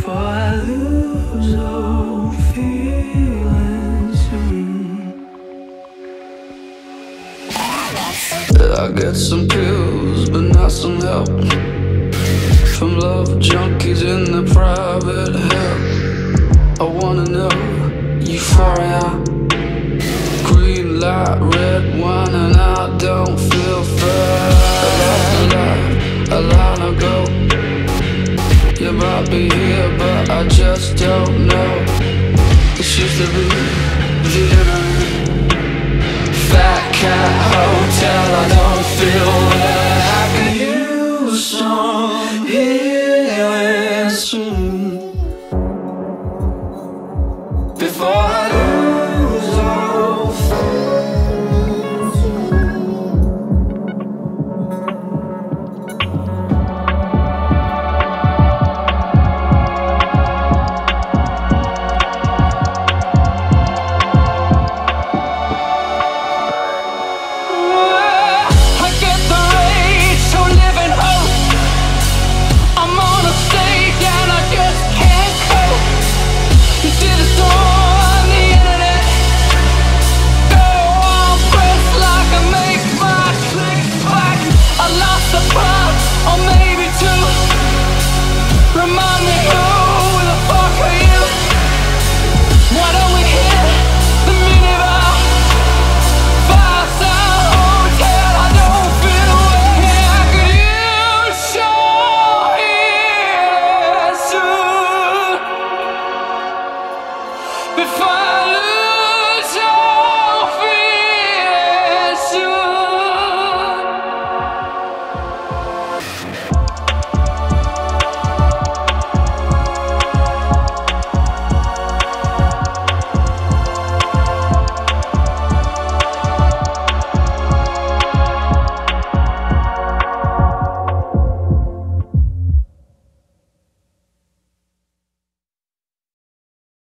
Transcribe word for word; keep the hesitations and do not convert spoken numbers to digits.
before I lose all feeling soon. I get some pills, but not some help from love junkies in the private hell. I wanna know euphoria, green light, red wine, and I don't feel fair. I lost my life a long ago. You might be here, but I just don't know. This used to be the